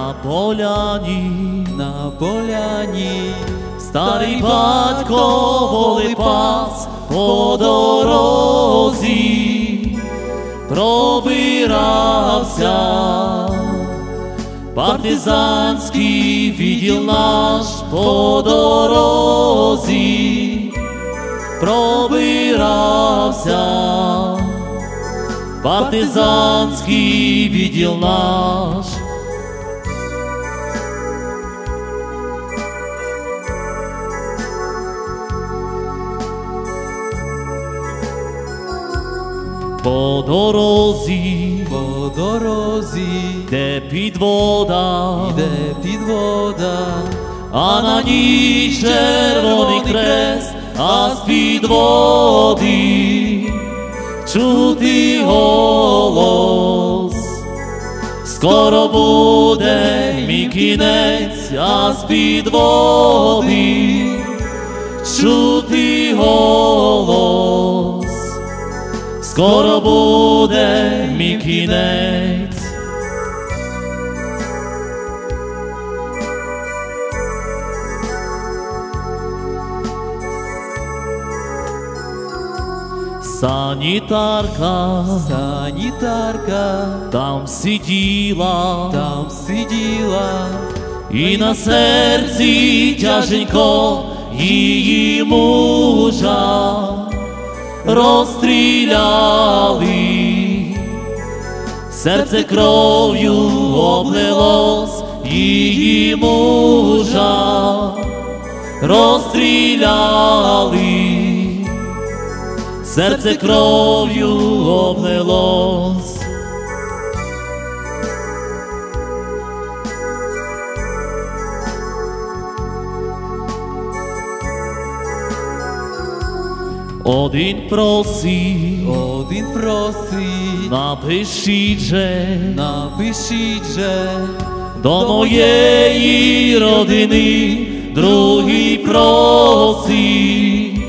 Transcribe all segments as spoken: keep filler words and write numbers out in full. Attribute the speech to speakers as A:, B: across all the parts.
A: На поляні,
B: на поляні,
A: старий батько воли пас по дорозі, пробирався партизанський відділ наш по дорозі, пробирався партизанський відділ наш. По дорозі,
B: по дорозі,
A: де підвода,
B: йде підвода,
A: а на ній червоний хрест, а з підводи чути голос. Скоро буде мій кінець, а з підводи чути голос. Скоро буде мій кінець. Санітарка,
B: санітарка,
A: там сиділа,
B: там сиділа,
A: і на серці тяженько її мужа розстріляли. Серце кров'ю облилось її мужа розстріляли. Серце кров'ю облилось. Один просить,
B: один просить,
A: напишіть же,
B: напишіть же
A: до моєї родини. Другий просить,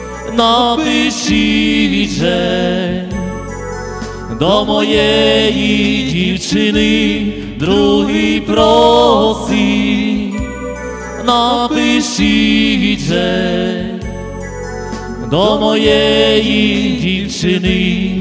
A: напишіть же до моєї дівчини. Другий просить, напишіть же до моєї дівчини.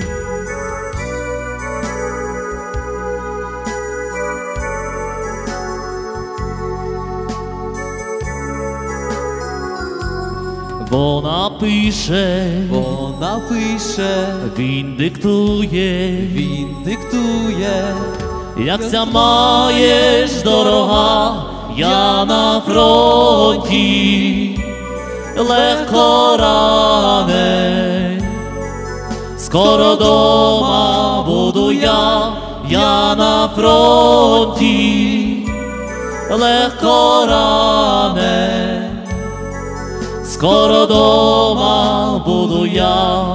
A: Вона пише,
B: вона пише,
A: він диктує,
B: він диктує.
A: Якся маєш, дорога, я на фронті, легко ранен. Скоро дома буду я, я на фронті, легко ранен. Скоро дома буду я.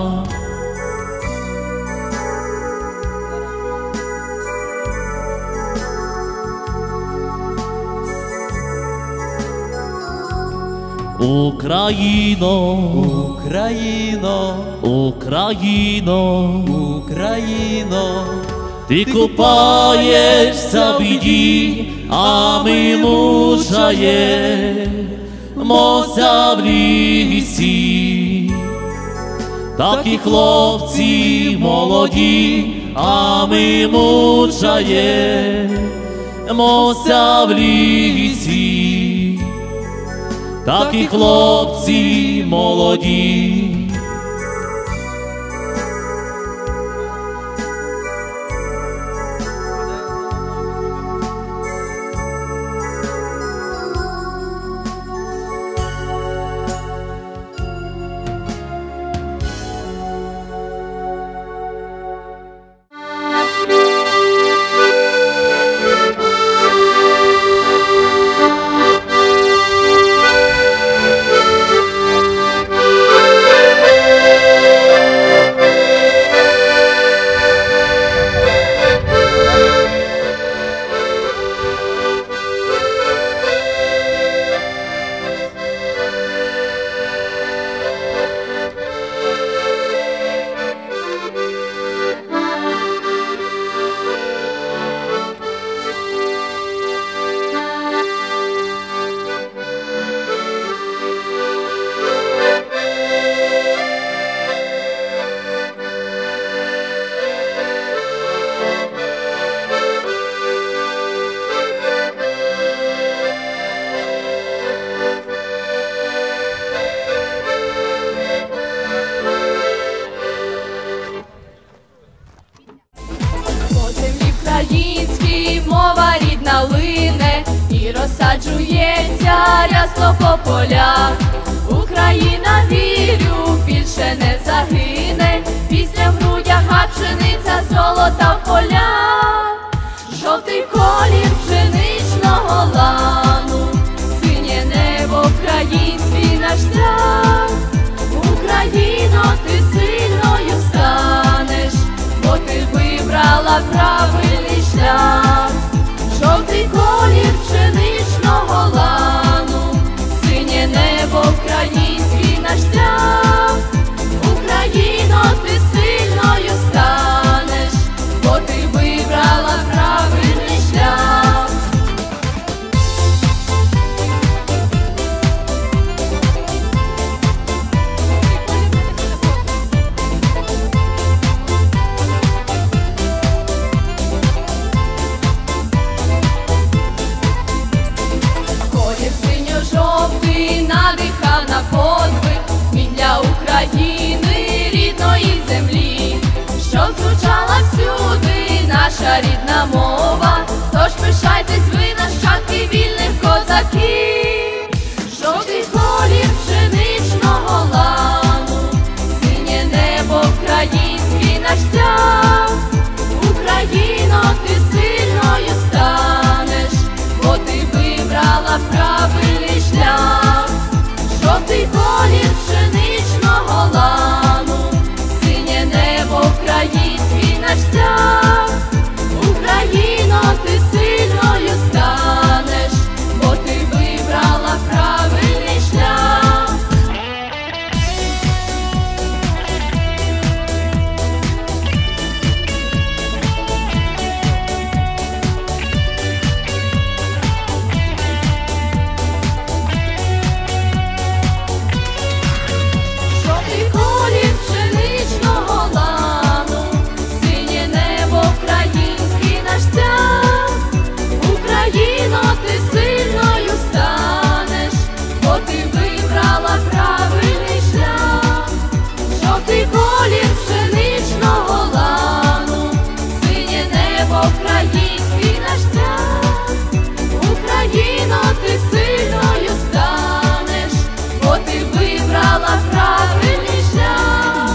A: Україно,
B: Україно,
A: Україно,
B: Україно,
A: ти купаєшся в біді, а ми мучаємося в лісі. Такі хлопці молоді, а ми мучаємося в лісі. Такі хлопці молоді.
C: Thank you. розсаджується рясно по полях. Україна, вірю, більше не загине, після в грудях, а пшениця золота в полях. Жовтий колір пшеничного лану, синє небо, український наш шлях. Україно, ти сильною станеш, бо ти вибрала правильний шлях. Жовтий колір пшеничного лану, синє небо, український наш шлях. Україно, ти сильною станеш, бо ти вибрала правильний шлях. Колір синьо-жовтий надихав на подвиг, він для України, рідної землі, щоб звучала всюди наша рідна мова. Тож пишайтесь ви, нащадки вільних козаків. Жовтий колір пшеничного лану, синє небо, український наш шлях. Україно, ти сильною станеш, бо ти вибрала правильний шлях. Жовтий колір пшеничного лану, синє небо, український наш шлях. Україно, ти сильною станеш, бо ти вибрала правильний шлях. Жовтий колір пшеничного лану, синє небо, український наш шлях. Україно, ти сильною станеш, бо ти вибрала правильний шлях. Жовтий колір пшеничного лану, синє небо, український наш шлях. Україно, ти сильною станеш, бо ти вибрала правильний шлях.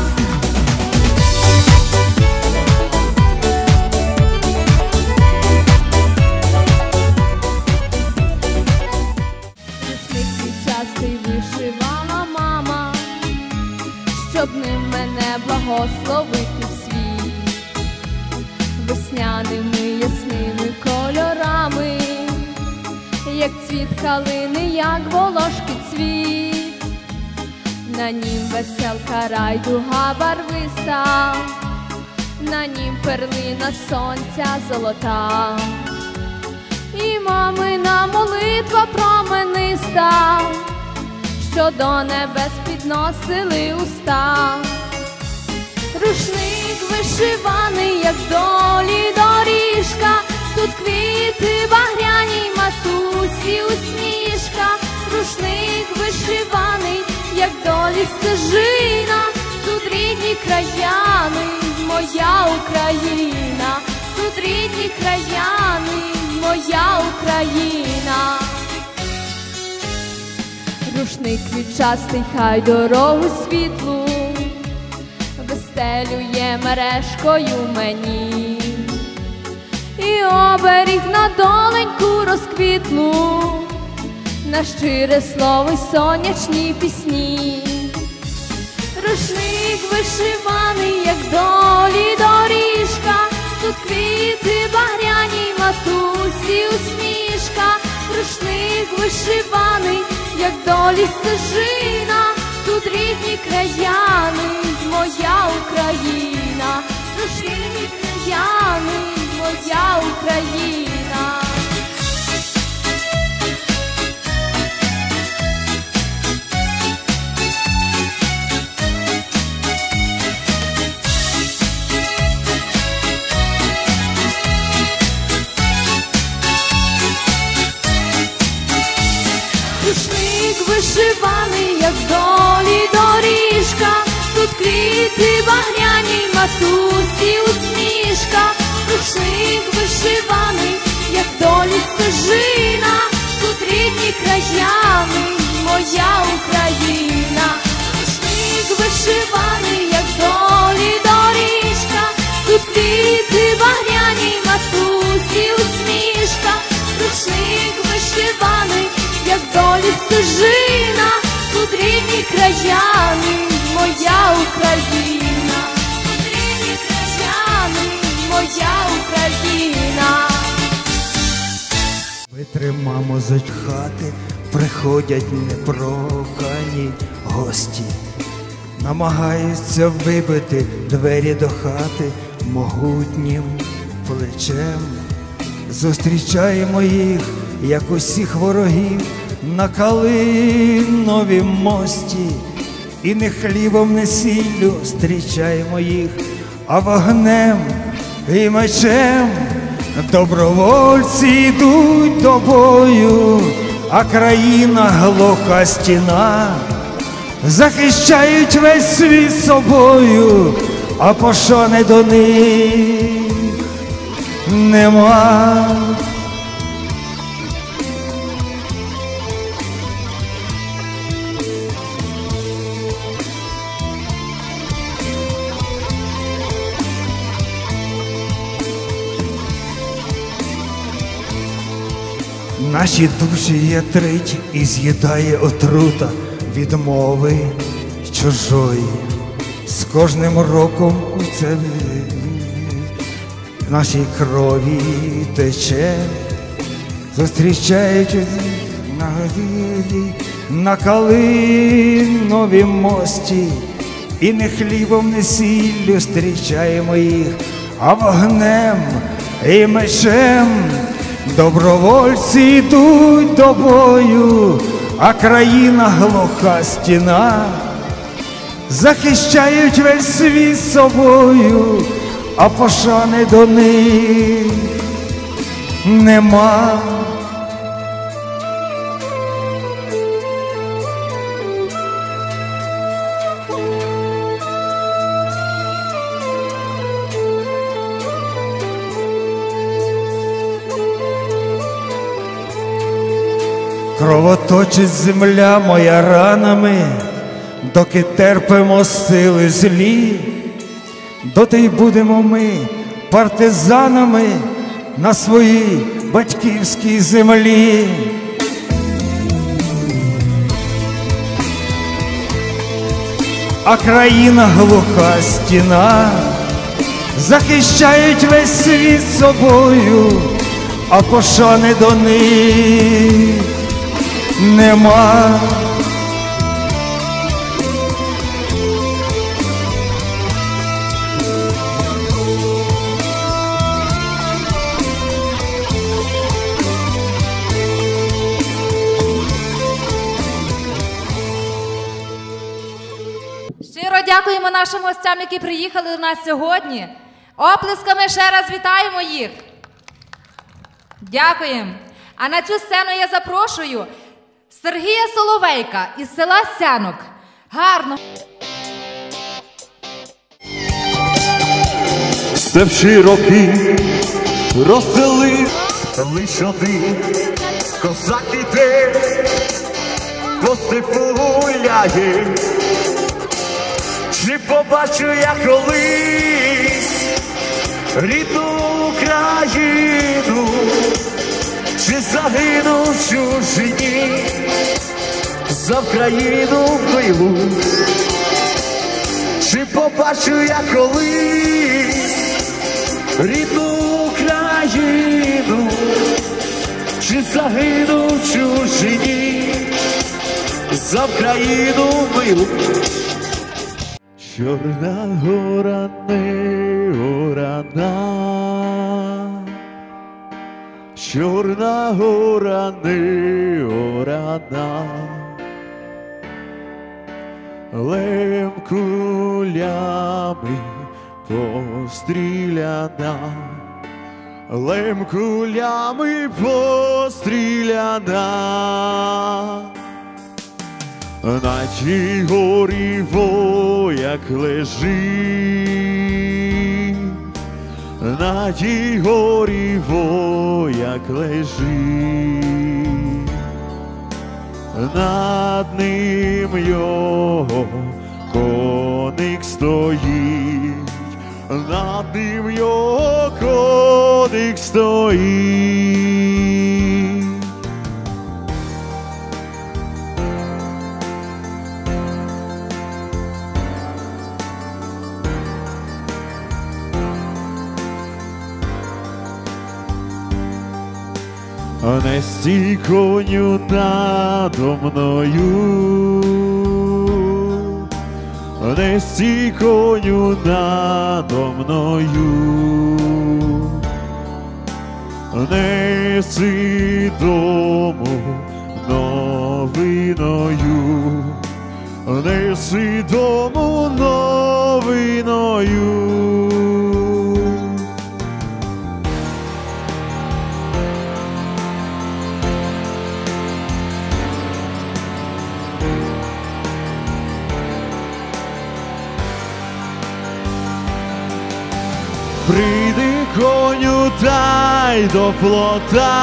C: Рушник квітчастий вишивала мама, щоб ним мене благословити в світ. Весняними ясними кольорами, як цвіт калини, як волошки цвіт. На нім веселка, райдуга барвиста, на нім перлина сонця золота. І мамина молитва промениста, що до небес підносили уста. Рушник вишиваний, як долі доріжка, тут квіти багряні, матусі усмішка. Рушник вишиваний, як долі стежина, тут рідні краяни, моя Україна. Тут рідні краяни, моя Україна. Рушник квітчастий, хай дорогу світлу вистелює мережкою мені, і оберіг на доленьку розквітлу, на щире слово й сонячні пісні. Рушник вишиваний, як долі доріжка, тут квіти багряні, матусі усмішка. Рушник вишиваний, як долі стежина, тут рідні краяни, моя Україна. Рушник краяни, моя Україна. Рушник вишиваний, як долі доріжка, тут квіти багряні, матусі усмішка. Рушник вишиваний, як долі стежина, моя Україна. Рушник вишиваний, як долі доріжка, тут квіти багряні, матусі усмішка. Рушник вишиваний, як долі стежина, тут рідні краяни, моя Україна. Тут рідні краяни, моя Україна.
D: Витри, мамо, з хати, приходять непрохані гості. Намагаються вибити двері до хати могутнім плечем. Зустрічаємо їх, як усіх ворогів, на Калиновім мості. І не хлібом, не сіллю зустрічаємо їх, а вогнем і мечем. Добровольці йдуть до бою, а країна глуха стіна. Захищають весь світ собою, а пошани до них нема. Наші душі ятрить і з'їдає отрута відмови чужої. З кожним роком це в нашій крові тече. Зустрічають на, на Калиновім мості, і не хлібом, не сіллю зустрічаємо їх, а вогнем і мечем. Добровольці йдуть до бою, а країна глуха стіна. Захищають весь світ собою, а пошани до них нема. Кровоточить земля моя ранами, доки терпимо сили злі, доти й будемо ми партизанами на своїй батьківській землі. А країна глуха стіна, захищають весь світ собою, а пошани до них нема.
E: Щиро дякуємо нашим гостям, які приїхали до нас сьогодні. Оплесками ще раз вітаємо їх. Дякуємо. А на цю сцену я запрошую Сергія Соловейка із села Сянок. Гарно.
A: Степ широкий розстелив, лиш один козак іде, по степу гуляє. Чи побачу я колись рідну Україну, чи загину в чужині за Вкраїну милу? Чи побачу я колись рідну Україну, чи загину в чужині за Вкраїну милу? Чорна гора не орана, Чорна гора не орана, лем кулями постріляна, лем кулями постріляна. На тій горі вояк лежить, на тій горі вояк лежить.
F: над ним його коник стоїть, над ним його коник стоїть. Не стій, коню, надо мною, не стій, коню, надо мною, неси дому новиною, неси дому новиною. Прийди, коню, та й до плота,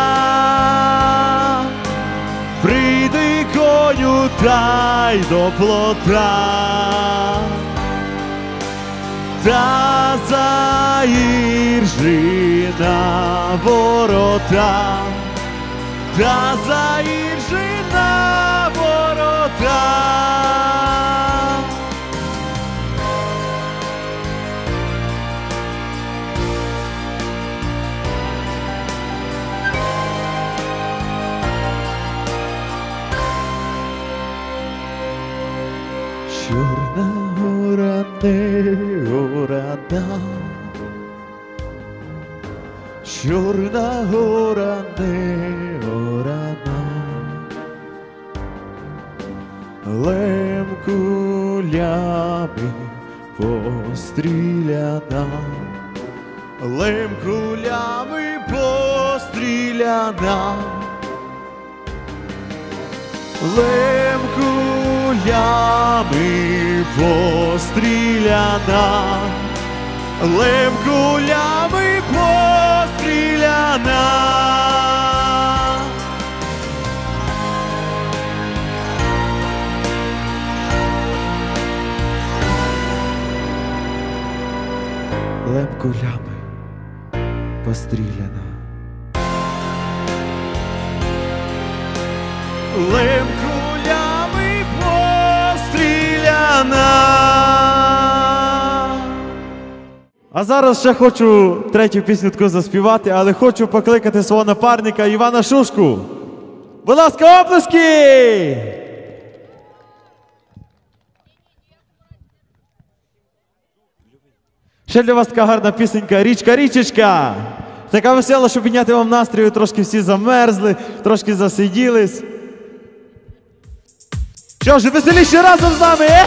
F: прийди, коню, та й до плота, та заіржи на ворота, та заіржи на ворота. Чорна гора, не города, Чорна гора, не города, лем кулями постріляна, лем кулями постріляна, лем кулями постріляна, лем кулями постріляна. Лем кулями постріляна, лем кулями постріляна.
G: А зараз ще хочу третю пісню таку заспівати, але хочу покликати свого напарника Івана Шушку. Будь ласка, оплески! Ще для вас така гарна пісенька «Річка, річечка». Така весела, щоб підняти вам настрій, трошки всі замерзли, трошки засиділись. Що ж, веселіше разом з нами, е?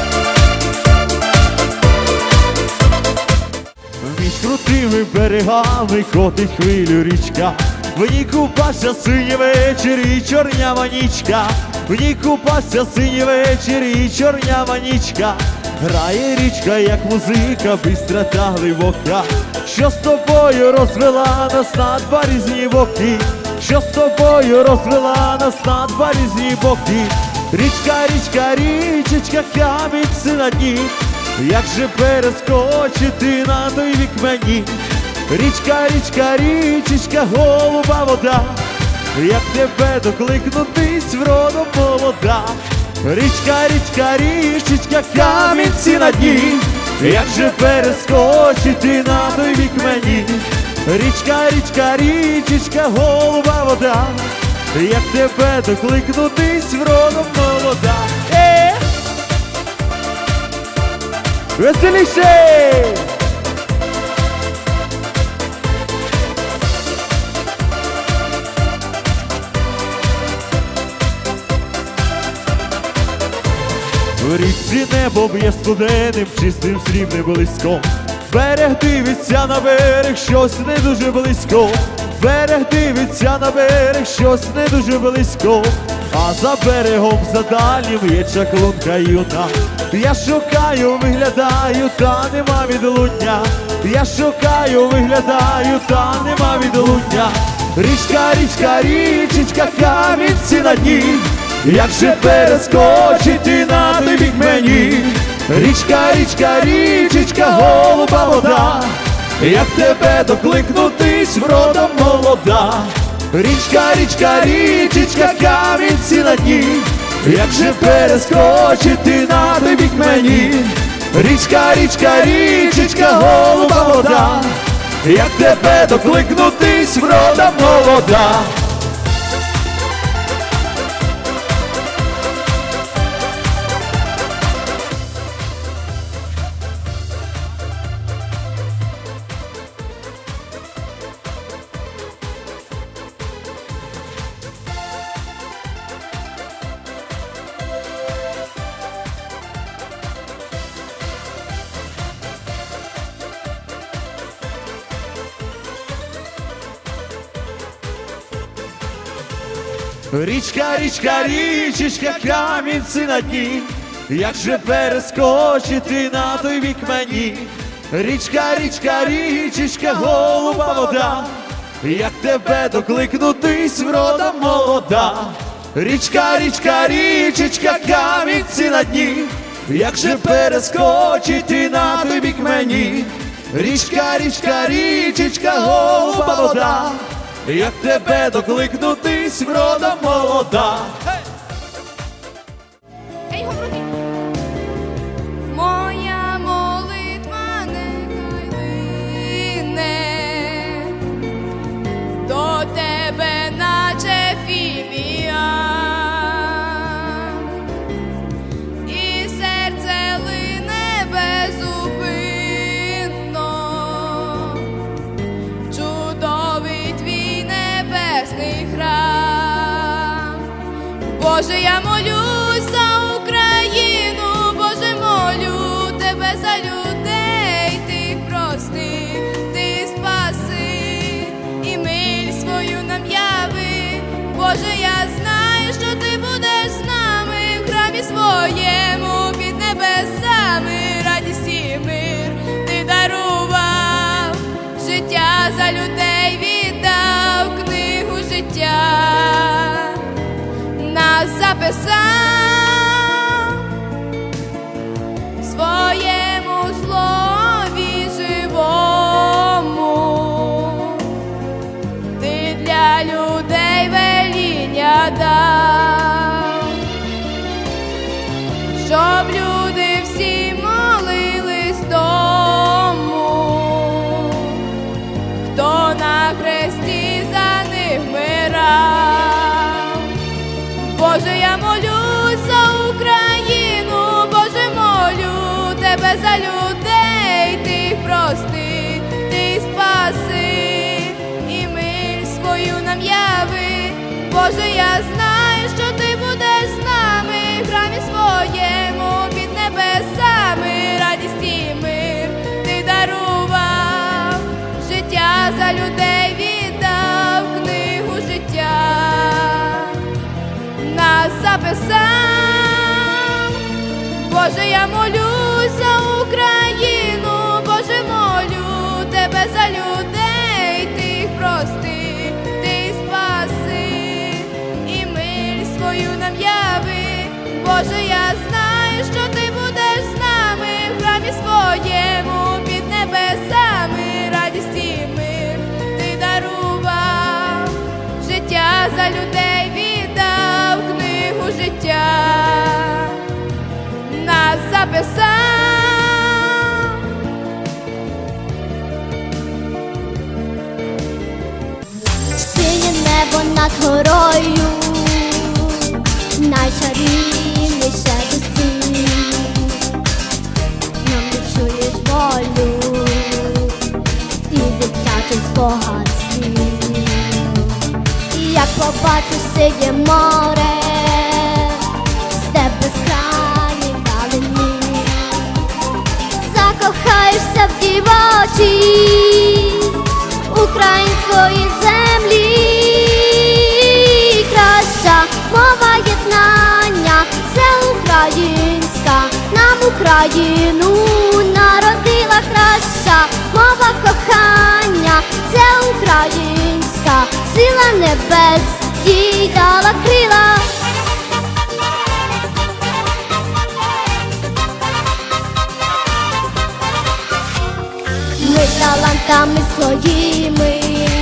F: Між крутими берегами котить хвилю річка, в ній купався синій вечір і чорнява нічка, в ній купався синій вечір і чорнява нічка. Грає річка, як музика, бистра та глибока, що з тобою розвела нас на два різні боки, що з тобою розвела нас на два різні боки. Річка, річка, річечка, камінці на дні, як же перескочити на той вік мені. Річка, річка, річечка, голуба вода, як тебе докликнутись вродом молода. Річка, річка, річечка, камінці на дні, як же перескочити на той вік мені. Річка, річка, річечка, голуба вода, як тебе докликнутись вродом молода. Е! Веселіше! В річці небо б'є студеним, чистим срібним близько. Берег дивиться на берег, щось не дуже близько. Берег дивиться на берег, щось не дуже близько. А за берегом, за дальнім є чаклунка юна. Я шукаю, виглядаю, та нема відлуння. Я шукаю, виглядаю, та нема відлуння. Річка, річка, річечка, камінці на дні, як же перескочити на той бік мені? Річка, річка, річечка, голуба вода, як тебе докликнутись, врода молода. Річка, річка, річечка, камінці на дні, як же перескочити на той бік мені? Річка, річка, річечка, голуба вода, як тебе докликнутись, врода молода. Річка, річка, річечка, камінці на дні, як же перескочити на той бік мені? Річка, річка, річечка, голуба вода, як тебе докликнутись, врода молода. Річка, річка, річечка, камінці на дні, як же перескочити на той бік мені? Річка, річка, річечка, голуба вода, як тебе докликнутись, врода молода.
C: Ей, говори! Моя молитва нехай лине до тебе, наче фіміам, і серце лине безупинно, чудовий твій небесний храм. Боже, я молюсь за Україну, Боже, молю тебе за людей, ти прости, ти спаси, і миль свою нам яви. Боже, я знаю, що ти будеш з нами в храмі своєму під небесами. Радість і мир ти дарував, життя за людей віддав, книгу життя нас записав в своєму слові живому. Ти для людей веління дав, щоб люди всі молились тому, хто на хресті за них вмирав. Боже, я молюсь за Україну, Боже, молю тебе за людей, ти прости, ти спаси, і миль свою нам яви. Боже, я знаю, що ти будеш з нами в храмі своєму під небесами. Радість і мир ти дарував, життя за людей віддав, книгу життя нас записав. Боже, я молюсь за Україну, Боже, молю тебе за людей, ти прости, ти спаси, і миль свою нам яви. Боже, я знаю, що ти будеш з нами в храмі своєму під небесами. Радість і мир ти дарував, життя за людей віддав, книгу життя нас записав.
H: Синє небо над горою, найчарівніше з усіх. Нам відчуєш волю і дитячий спогад слів. І як побачиш синє море, степ безкрайній вдалині, закохаєшся в дівочі української землі. Краща мова єднання – це українська, нам Україну народила. Краща мова кохання – це українська, краща, сила небес їй дала крила. Ми талантами своїми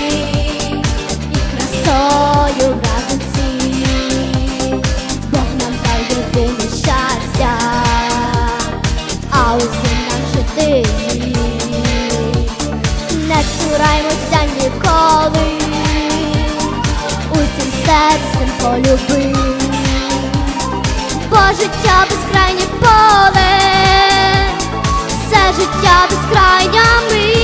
H: і красою разом всі, Бог нам дав єдине щастя, а усім нам жити. Не цураймося ніколи, усім серцем полюби, бо життя безкрайнє поле, все життя безкрайня мить.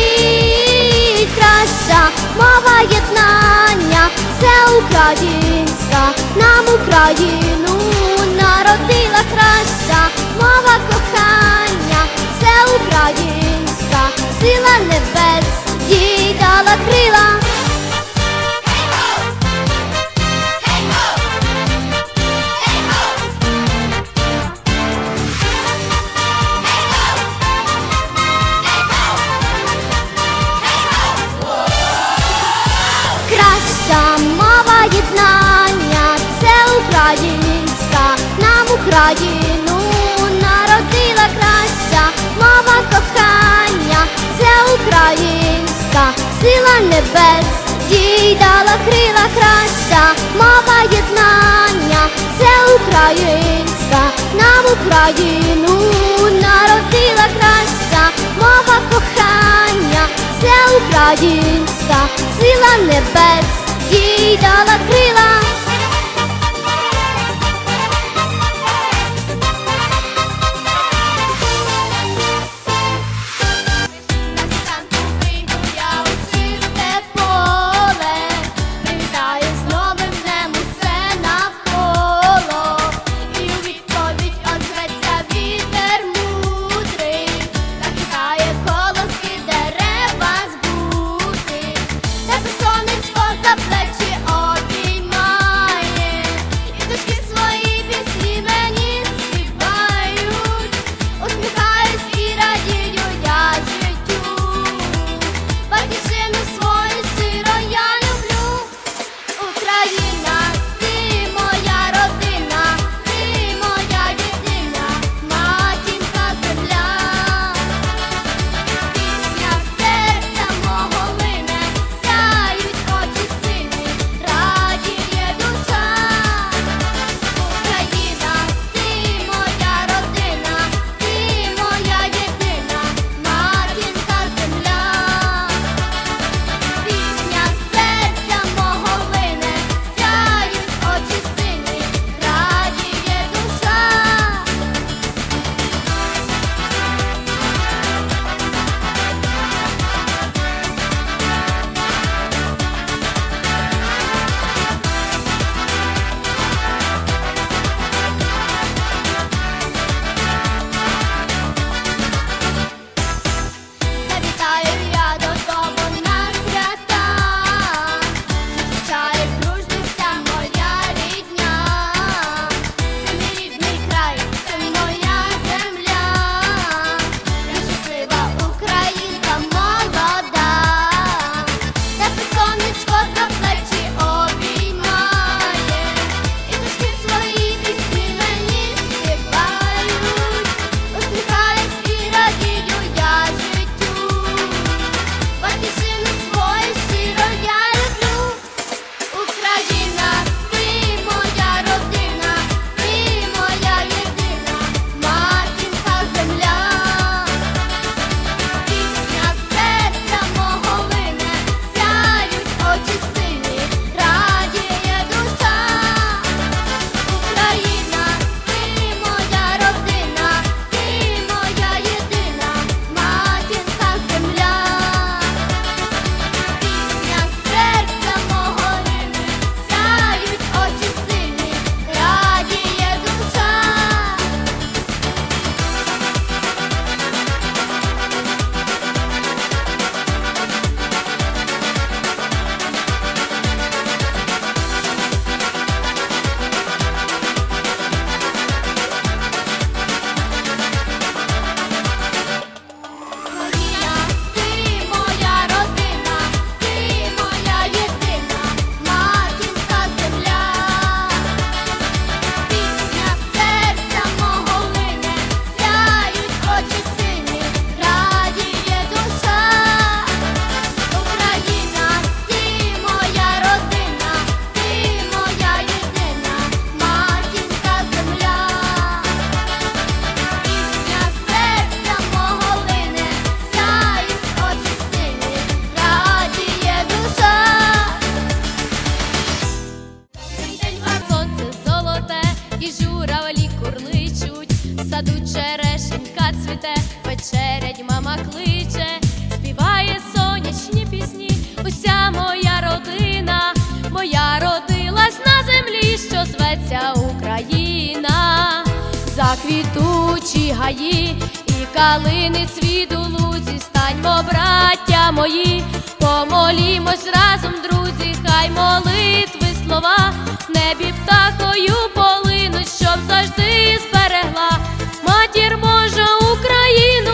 H: Краща мова єднання, це українська, нам Україну народила. Краща мова кохання, це українська, сила небес їй дала крила. Краща мова єднання, це українська, нам Україну народила. Краща мова кохання, це українська, сила небес їй дала крила. Краща мова єднання, це українська, нам Україну народила. Краща мова кохання, це українська, сила небес їй дала крила.
C: Сонечко
I: зветься Україна, заквітучі гаї і калини цвіт у лузі. Станьмо, браття мої, помолімось разом, друзі, хай молитви слова в небі птахою полинуть, щоб завжди зберегла Матір Божа Україну.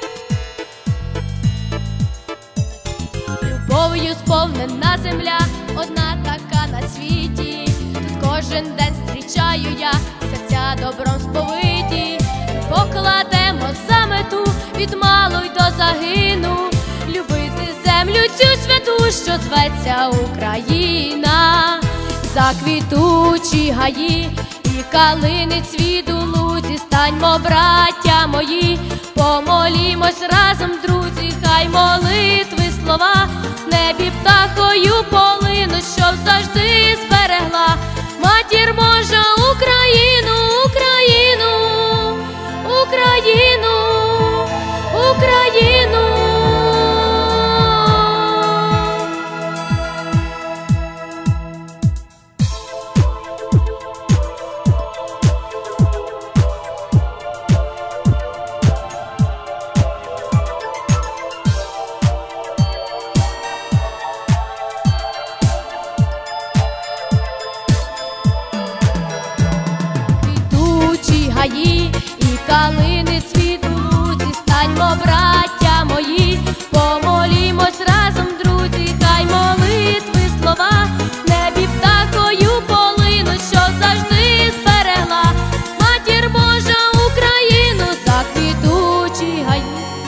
I: Любов'ю сповнена земля, одна така на світі. Тут кожен день зустрічаю я, серця добром сповиті. Покладемо за мету від малу й до загину, любити землю цю святу, що зветься Україна. Заквітучі гаї і калини цвіт у лузі. Станьмо, браття мої, помолімось разом, друзі, хай молитви слова в небі птахою полинуть, щоб завжди зберегла Матір Божа Україну, Україну, Україну, Україну. Гаї і калини цвіт у лузі. Станьмо, браття мої, помолімось разом, друзі, хай молитви слова в небі птахою полинуть, щоб завжди зберегла Матір Божа Україну. Заквітучі гаї.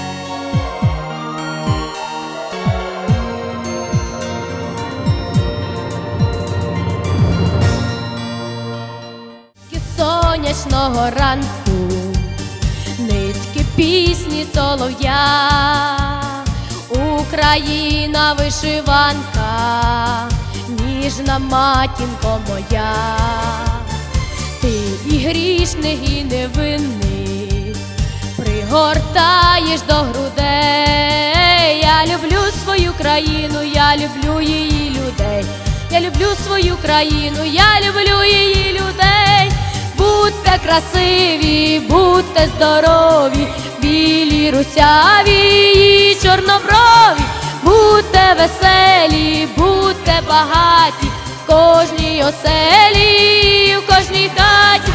I: Сонячного ранку, нитки пісні солов'я, Україна вишиванка, ніжна матінко моя. Ти і грішних, і невинних пригортаєш до грудей. Я люблю свою країну, я люблю її людей. Я люблю свою країну, я люблю її людей. Будьте красиві, будьте здорові, білі, русяві і чорноброві. Будьте веселі, будьте багаті, в кожній оселі, в кожній хаті.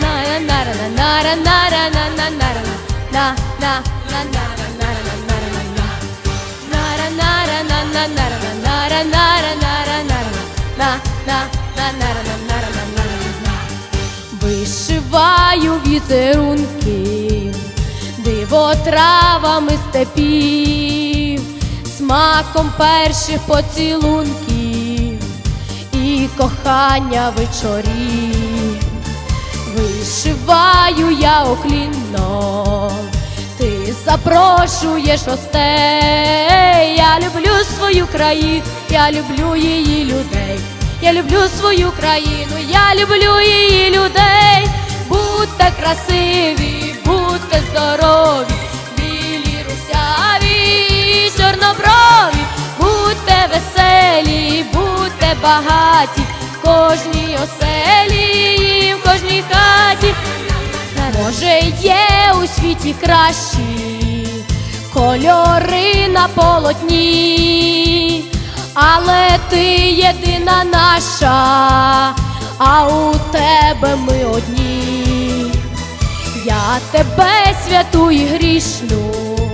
I: Вишиваю візерунки дивотравами степів, смаком перших поцілунків і кохання вечорів. Вишиваю я уклінно, ти запрошуєш гостей. Я люблю свою країну, я люблю її людей. Я люблю свою країну, я люблю її людей. Будьте красиві, будьте здорові, білі, русяві і чорноброві. Будьте веселі, будьте багаті, в кожній оселі, в кожній хаті. Може, є у світі кращі кольори на полотні, але ти єдина наша, а у тебе ми одні. Я тебе, святу і грішну,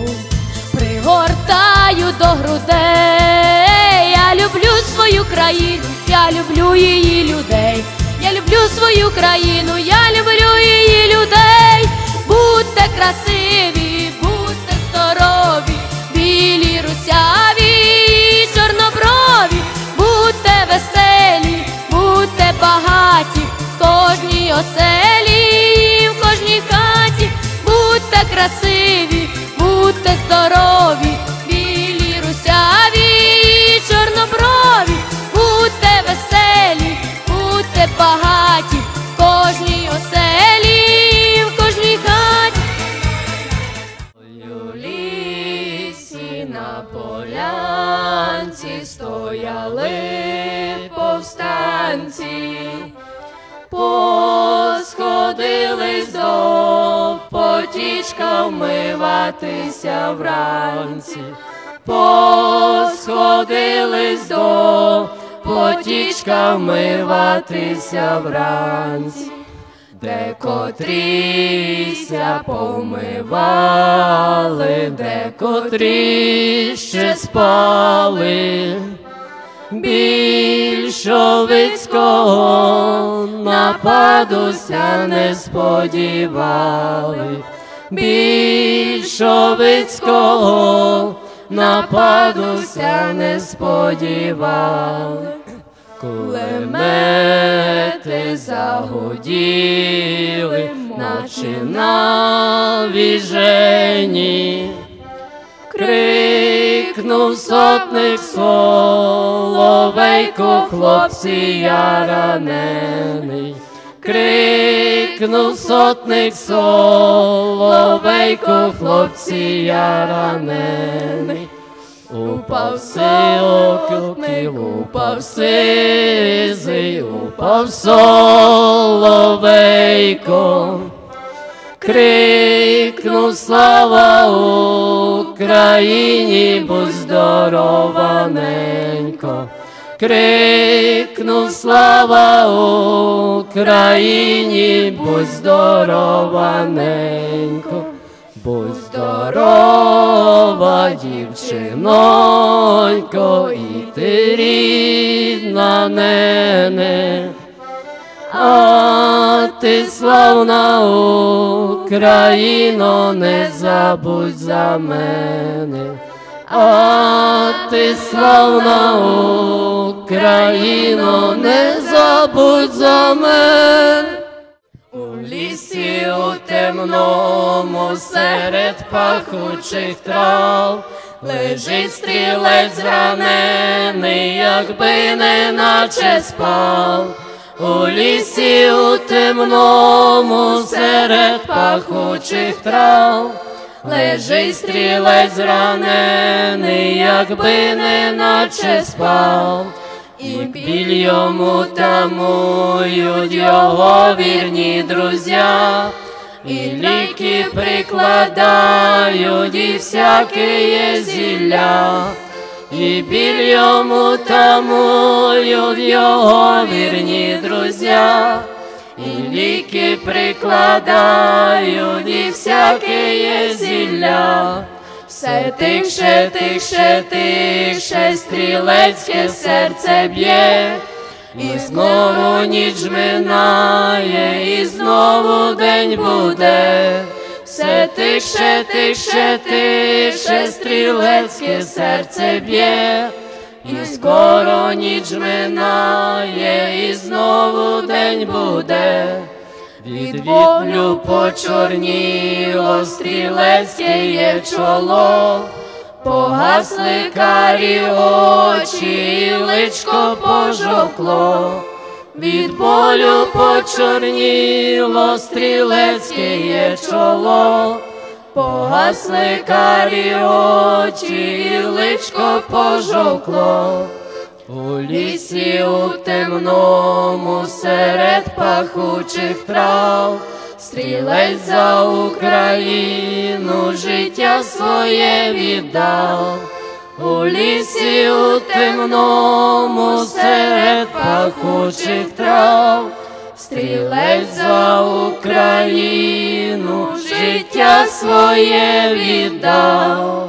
I: пригортаю до грудей. Я люблю свою країну, я люблю її людей. Я люблю свою країну, я люблю її людей. Будьте красиві, будьте здорові, білі, русяві і чорноброві. Будьте веселі, будьте багаті, в кожній оселі, в кожній хаті. Будьте красиві, будьте здорові, білі, русяві і чорноброві. Будьте веселі, будьте багаті, в кожній оселі, в кожній хаті. У лісі на полянці стояли повстанці.
J: потічка вмиватися вранці, посходились до потічка вмиватися вранці, де котріся помивали, де котрі ще спали. Більшовицького нападуся не сподівали, більшовицького нападуся не сподівали. Кулемети загуділи, наче на віжені. Крикнув сотник Соловейко, хлопці, я ранений. Крикнув сотник Соловейко, хлопці, я ранений. Упав сокіл, упав сизий, упав Соловейко. Крикнув слава Україні, будь здорова, ненько. Крикнув слава Україні, будь здорова, ненько. Будь здорова, дівчинонько, і ти рідна нене. А ти, славна Україно, не забудь за мене. А ти, славна Україно, не забудь за мене. У лісі у темному серед пахучих трав лежить стрілець зранений, якби не наче спав. У лісі у темному серед пахучих трав лежить стрілець зранений, якби не наче спав. І біль йому тамують його вірні друзя, і ліки прикладають, і всяке є зілля. І біль йому тамують його вірні друзя, і ліки прикладають, і всяке є зілля. Все тихше, тихше, тихше, стрілецьке серце б'є, і знову ніч минає, і знову день буде. Все тихше, тихше, тихше, стрілецьке серце б'є, і скоро ніч минає, і знову день буде. Від вогню почорніло стрілецьке є чоло, погасли карі очі, і личко пожовкло. Від болю почорніло стрілецьке є чоло, погасли карі очі, і личко пожовкло. У лісі у темному серед пахучих трав стрілець за Україну життя своє віддав. У лісі у темному серед пахучих трав стрілець за Україну життя своє віддав.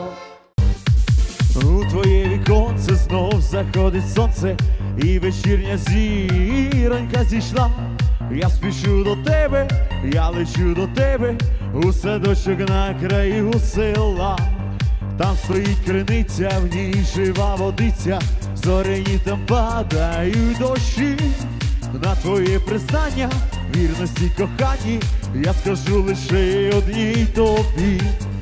F: У твоє віконце знов заходить сонце, і вечірня зіронька зійшла. Я спішу до тебе, я лечу до тебе, у садочок на краю села. Там стоїть криниця, в ній жива водиця, зоряні там падають дощі. На твоє признання, вірності кохані, я скажу лише одній тобі.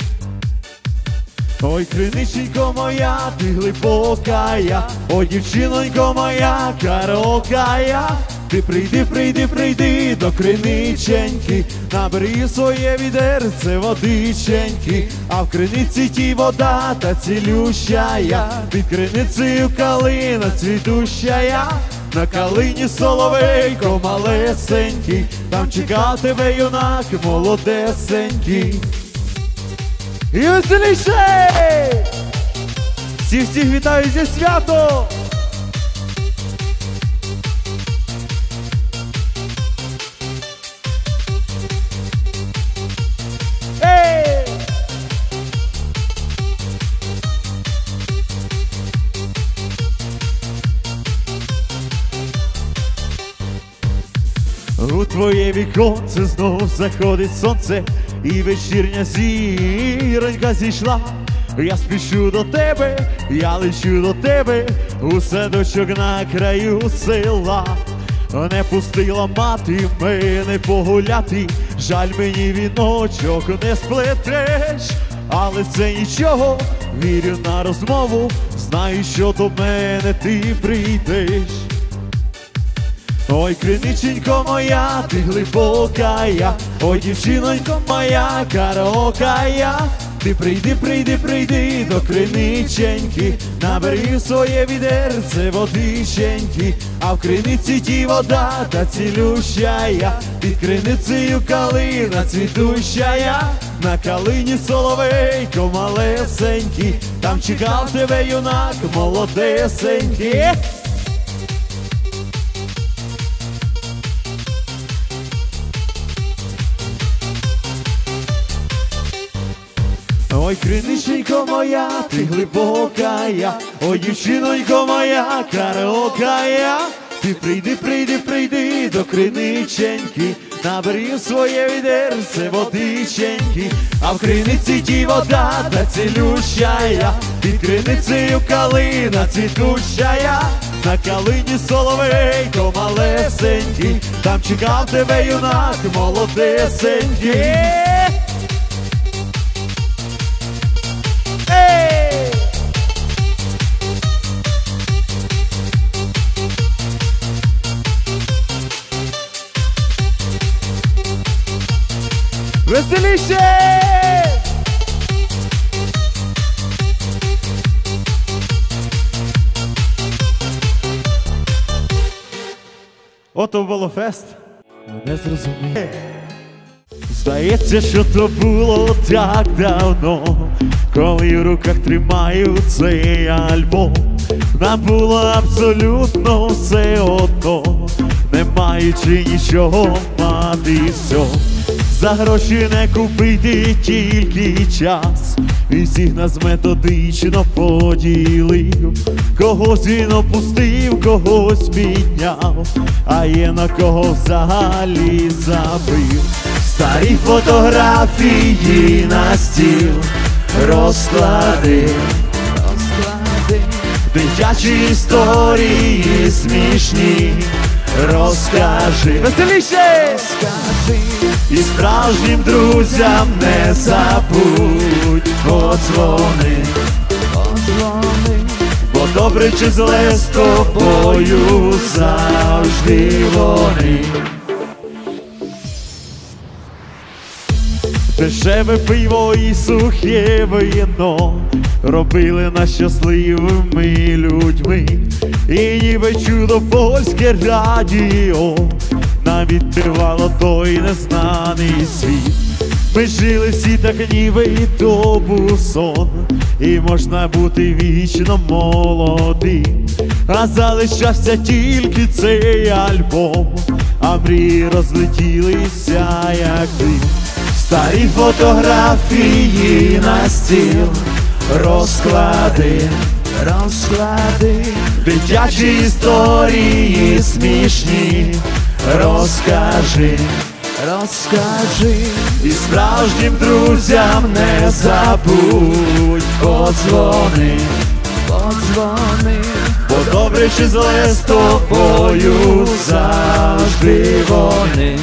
F: Ой, криниченько моя, ти глибока я, ой, дівчинонько моя, караока я. Ти прийди, прийди, прийди до криниченьки, набери своє відерце водиченьки, а в криниці ті вода та цілющая, під криницею калина цвітущая, на калині соловейко малесенький, там чекав тебе юнак молодесенький.
G: І веселіше! Всіх всіх вітаю зі святом! Ей! У твоє віконце знов заходить сонце, і вечірня зіронька зійшла. Я спішу до тебе, я лечу до тебе, у садочок на краю села. Не пустила мати мене погуляти, жаль мені віночок не сплетеш. Але це нічого, вірю на розмову, знаю, що до мене ти прийдеш. Ой, криниченько моя, ти глибока я, ой, дівчинонько моя, караока я. Ти прийди, прийди, прийди до криниченьки, набери в своє відерце водиченьки, а в криниці ті вода та цілюща я, під криницею калина цвітуща я, на калині соловейко малесенький, там чекав тебе юнак молодесенький. Ой, криниченько моя, ти глибока я, ой, дівчинонько моя, караока я. Ти прийди, прийди, прийди до криниченьки, набери в своє відерце водиченьки, а в криниці ті вода та цілюща я, під криницею калина цвітуща я, на калині соловейко малесенький, там чекав тебе юнак молодесенький. Веселіше! Ото було фест. Не зрозумів. Здається, що то було так давно, коли в руках тримаю цей альбом. Нам було абсолютно все одно, не маючи нічого, мати все. За гроші не купити тільки час, він всіх нас методично поділив. Когось він опустив, когось підняв, а є на кого взагалі забив. Старі фотографії на стіл розклади, розклади, дитячі історії смішні розкажи. Веселіше! Розкажи. І справжнім друзям не забудь подзвони, подзвони, бо добре чи зле з тобою завжди вони. Дешеве пиво і сухе вино робили нас щасливими людьми. І ніби чудо польське радіо нам відкривало той незнаний світ. Ми жили всі так ніби і то був сон, і можна бути вічно молодим. А залишався тільки цей альбом, а мрії розлетілися як дим. Старі фотографії на стіл розклади, розклади, дитячі історії смішні розкажи, розкажи. І справжнім друзям не забудь подзвони, подзвони, бо добре чи зле з тобою завжди вони.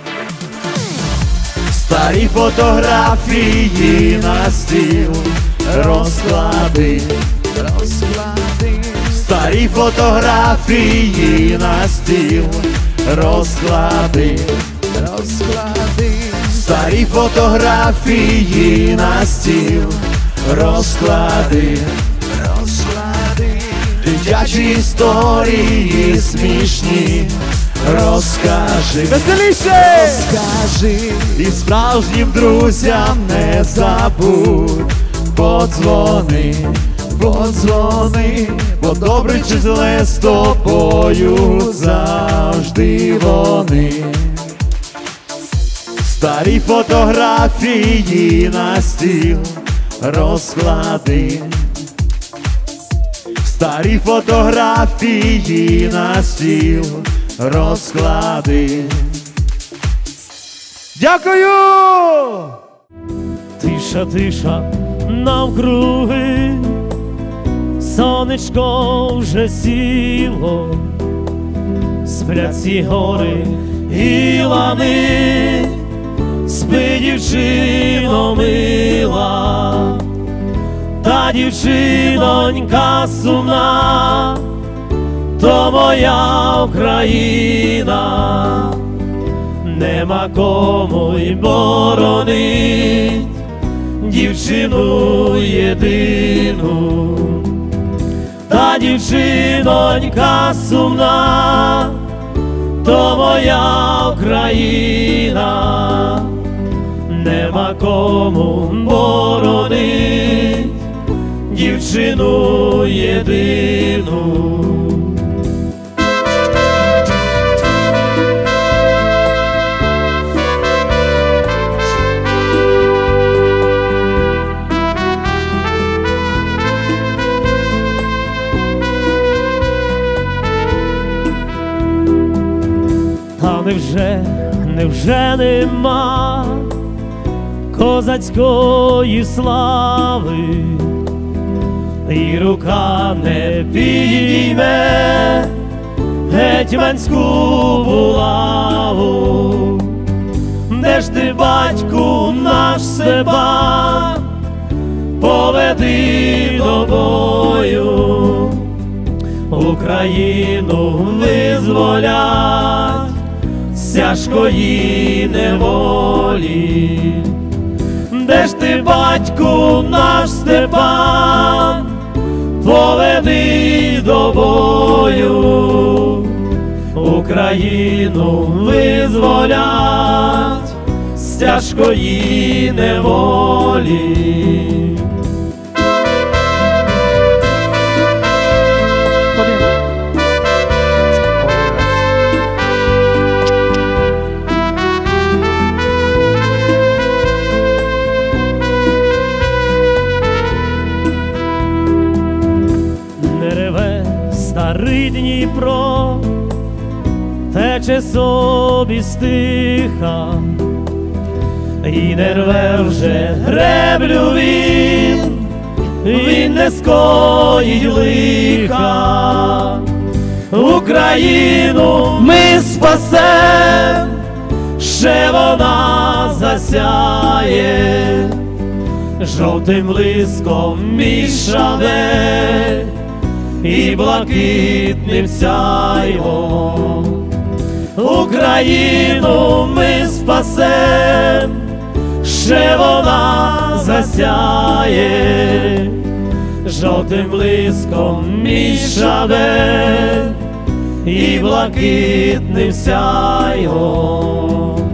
G: Старі фотографії на стіл розклади, розклади, старі фотографії на стіл розклади, розклади, старі фотографії на стіл розклади, розклади, дитячі історії смішні розкажи,
F: Веселіше!
G: розкажи, і справжнім друзям не забудь. Подзвони, подзвони, бо добре чи зле з тобою завжди вони. Старі фотографії на стіл розклади. Старі фотографії на стіл розклади.
F: Дякую! Тиша, тиша навкруги, сонечко вже сіло, сплять ці гори і лани, спи, дівчино мила, та дівчинонька сумна, то моя Україна, нема кому й боронить дівчину єдину, та дівчинонька сумна, то моя Україна, нема кому боронить дівчину єдину. Та невже, невже нема козацької слави, і рука не підійме гетьманську булаву? Де ж ти, батьку наш Степан, поведи до бою, Україну визволять з тяжкої неволі. Де ж ти, батьку наш Степан, поведи до бою, Україну визволять з тяжкої неволі. Старий Дніпро тече собі стиха, і не рве вже греблю він, він не скоїть лиха. Україну ми спасем, ще вона засяє жовтим блиском між шабель і блакитним сяйвом. Україну ми спасем, ще вона засяє жовтим блиском між шабель і блакитним сяйвом.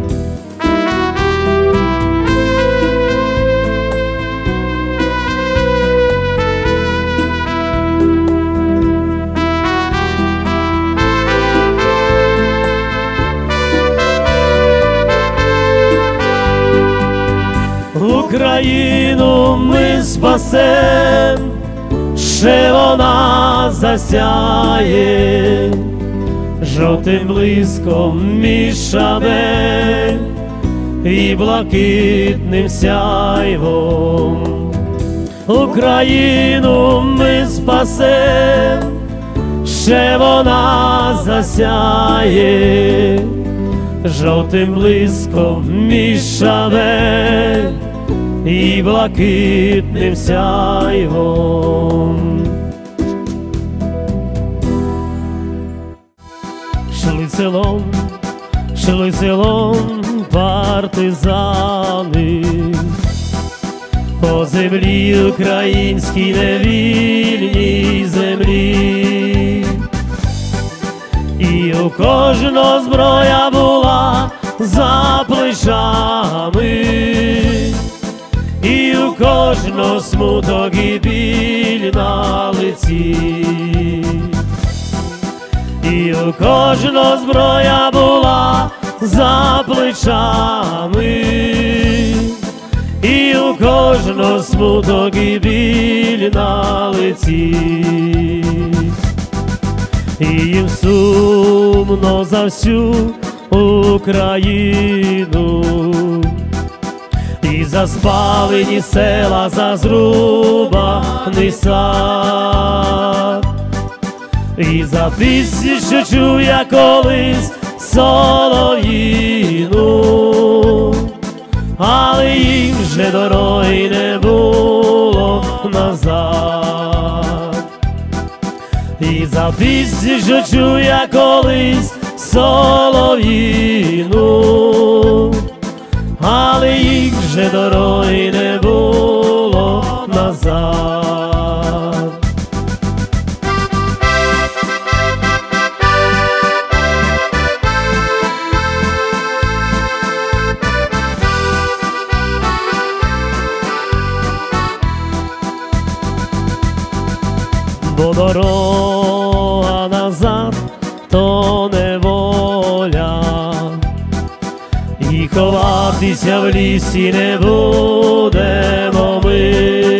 F: Україну ми спасем, ще вона засяє жовтим блиском між шабель і блакитним сяйвом. Україну ми спасем, ще вона засяє жовтим блиском між шабель і блакитним сяйвом. Шли селом, шли селом партизани, по землі українській невільній землі. І
A: у кожного зброя була за плечами, і у кожного смуток і біль на лиці, і у кожного зброя була за плечами, і у кожного смуток і біль на лиці. І їм сумно за всю Україну, і за спалені села, за зрубаний сад, і за пісні, що чув я колись солов'їну, але їм вже дороги не було назад. І за пісні, що чув я колись солов'їну, але їм вже дороги не було назад. Бо дорога назад то неволя, і ховатися в лісі не будемо ми.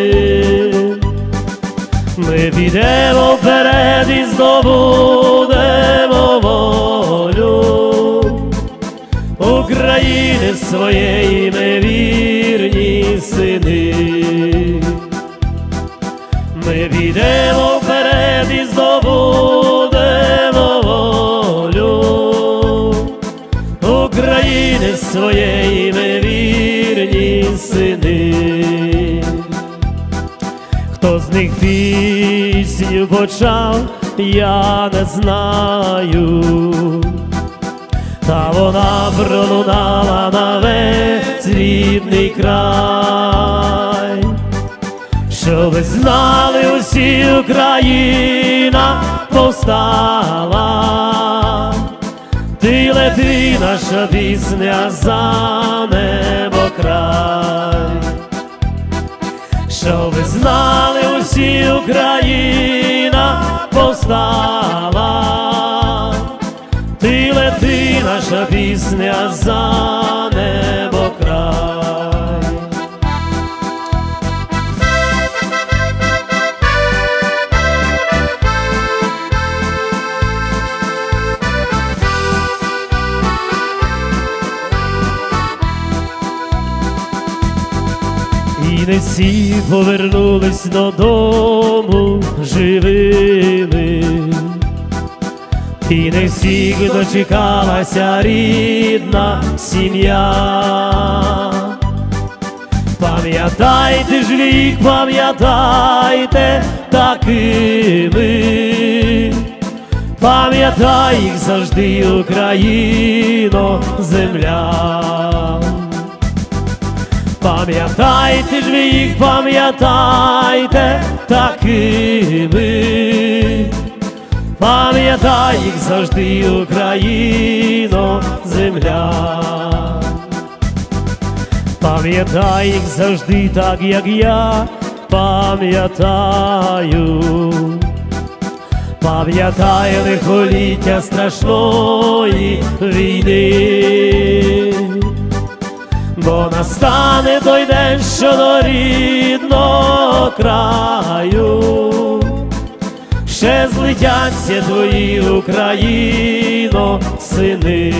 A: Ми підемо вперед і здобудемо волю України своєї, ми вірні сини. Ми підемо вперед і здобудемо волю України своєї, ми вірні сини. Хто з них пісню почав, я не знаю, та вона пролунала на весь рідний край. Щоб ви знали усі, Україна повстала, ти лети, наша пісня, за небо край. Щоб ви знали усі, Україна повстала, ти лети, наша пісня, за небо край. І не всі повернулись додому живими, і не всіх дочекалася рідна сім'я. Пам'ятайте ж вік, пам'ятайте такими, пам'ятай їх завжди, Україно, земля. Пам'ятайте ж ви їх, пам'ятайте такими, пам'ятай їх завжди, Україно, земля. Пам'ятай їх завжди так, як я пам'ятаю. Пам'ятай лихоліття страшної війни, бо настане той день, що до рідного краю ще злетяться твої, Україно, сини.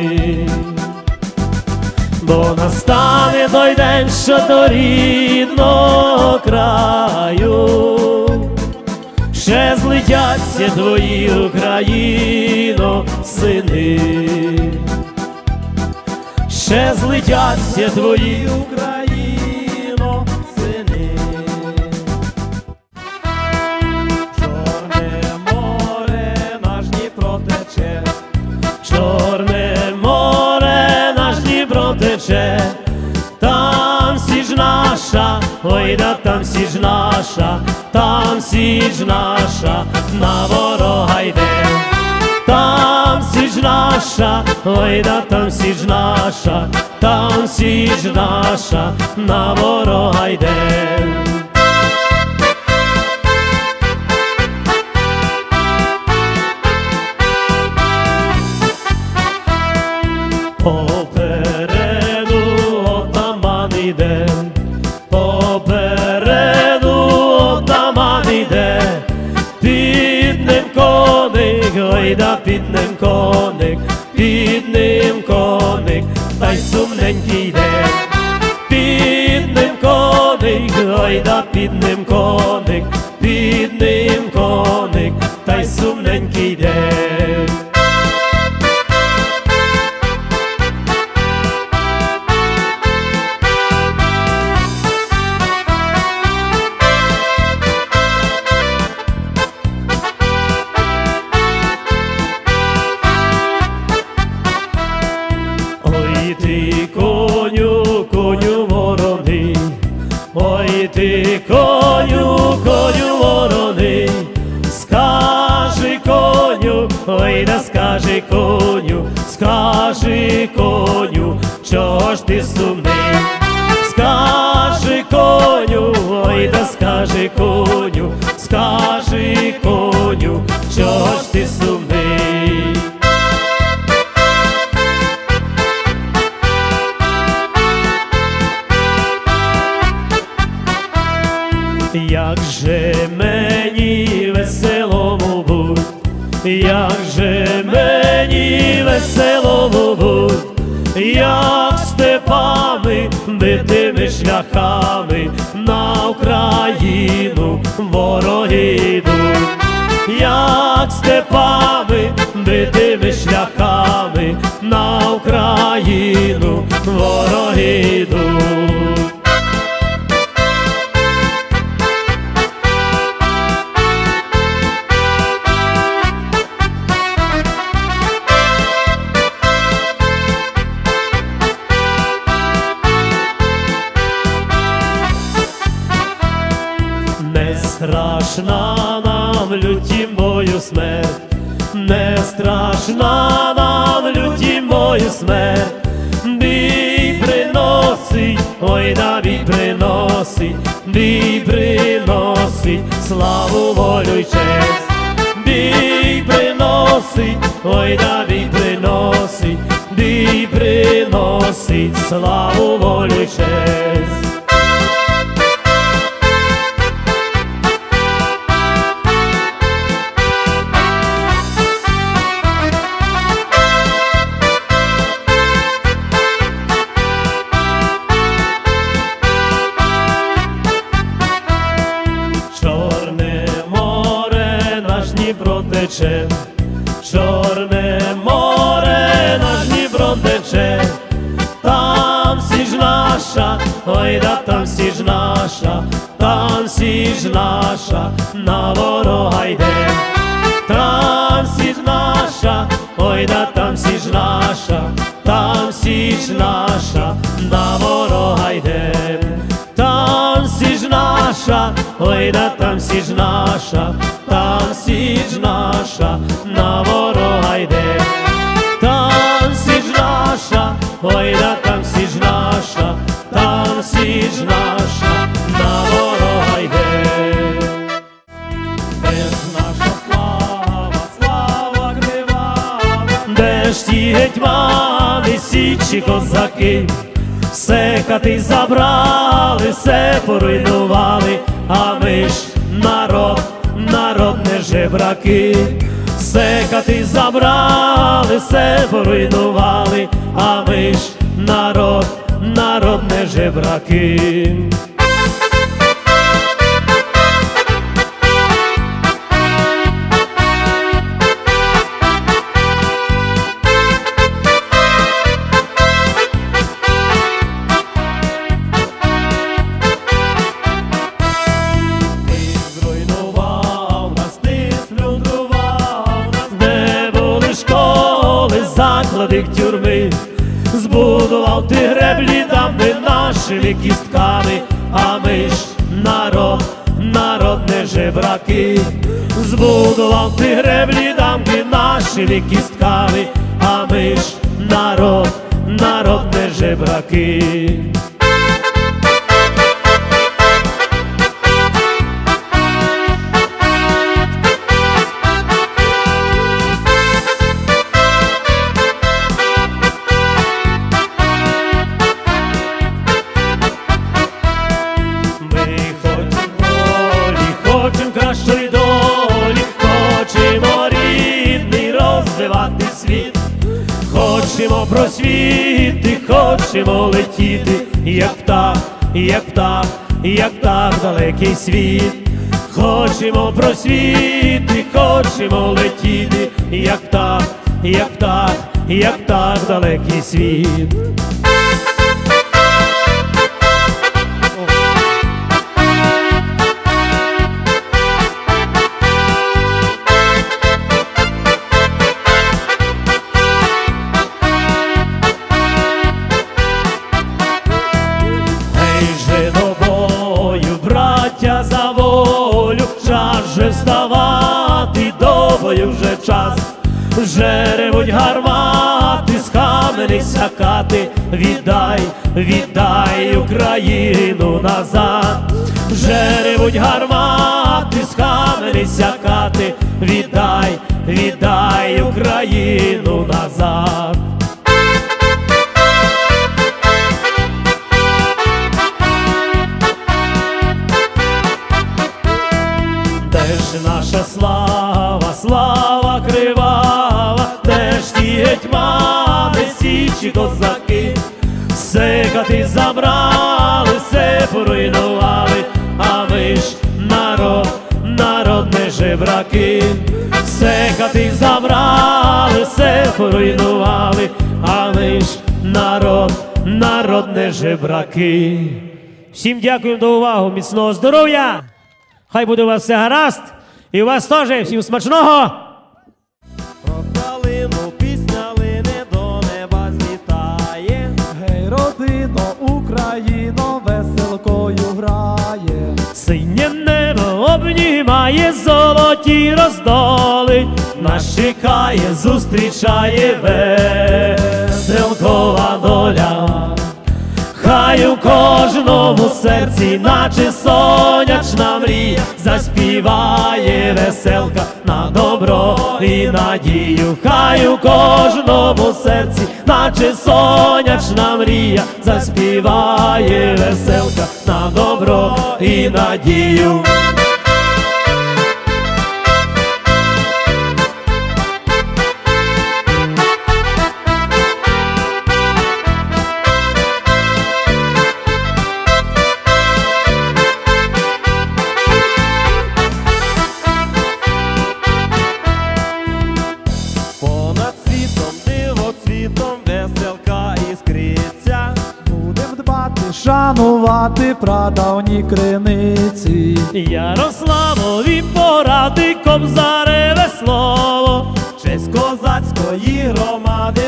A: Бо настане той день, що до рідного краю ще злетяться твої, Україно, сини. Ще злетяться твої, Україно, сини. Чорне море наш Дніпро тече, Чорне море наш Дніпро тече, там січ наша, ой, да там січ наша, там січ наша, на ворога йде, там січ
K: наша, ой, да там січ наша, там січ наша, на ворога йде. Попереду отаман іде, попереду отаман іде, під ним коник, ой, да під ним коник, під ним коник, та й сумненький йде. Під ним коник, ой, да під ним коник, під ним коник, та й сумненький йде. Ой ти коню, коню вороний, ой ти коню, коню вороний, скажи коню, ой да скажи коню, скажи коню, чого ж ти сумний? Скажи коню, ой да скажи коню, скажи коню, чого ж ти сумний? Як же мені веселому будь, як же мені веселому будь, як степами, битими шляхами на Україну вороги йдуть. Як степами, битими шляхами на Україну вороги йдуть. Не страшна нам лютім бою смерть, не страшна нам лютім бою смерть, бій приносить, ой да бій приносить, бій приносить, славу, волю й честь. Бій приносить, ой да бій приносить, бій приносить, славу, волю й честь. Чорне море наш Дніпро тече, Чорне море наш Дніпро тече, там січ наша, ой да там січ наша, там січ наша, на ворога йде. Там січ наша, ой да там січ наша, там січ наша, на ворога йде. Там січ наша, ой да там січ наша, там січ наша, на ворога йде. Там січ наша, ой да там січ наша, там січ наша, на ворога йде. Де ж наша слава, слава кривава, де ж ті гетьмани, січі козаки, все хати забрали, все поруйнували, а ми ж народ, народ не жебраки. Все хати забрали, все поруйнували, а ми ж народ, народ не жебраки. Заклади тюрми, збудував ти греблі дамби нашими кістками, а ми ж народ, народ не жебраки. Збудував ти греблі дамби нашими кістками, а ми ж народ, народ не жебраки. Кращої долі, хочемо рідний розвивати світ, хочемо просвіти, хочемо летіти, як птах, як птах, як птах в далекий світ. Хочемо просвіти, хочемо летіти, як птах, як птах, як птах в далекий світ. За волю, час же вставати, до бою вже час. Вже ревуть гармати, схаменися кати, віддай, віддай Україну назад. Вже ревуть гармати, схаменися кати, віддай, віддай Україну назад. Наша слава, слава кривава, де ж ті гетьмани, січі козаки, все хати забрали, все поруйнували, а ми ж народ, народ не жебраки. Все хати забрали, все поруйнували, а ми ж народ, народ не жебраки. Всім дякуємо за увагу, міцного здоров'я! Хай буде у вас все гаразд, і у вас теж, всім смачного!
L: Про калину пісня лине до неба злітає. Гей, родино, Україно, веселкою грає.
K: Синє небо обнімає золоті роздоли, нас чекає, зустрічає веселкова доля. Хай у кожному серці, наче сонячна мрія, заспіває веселка на добро і надію. Хай у кожному серці, наче сонячна мрія, заспіває веселка на добро і надію.
L: Шанувати прадавні криниці.
K: Ярославові поради, кобзареве слово,
L: честь козацької громади,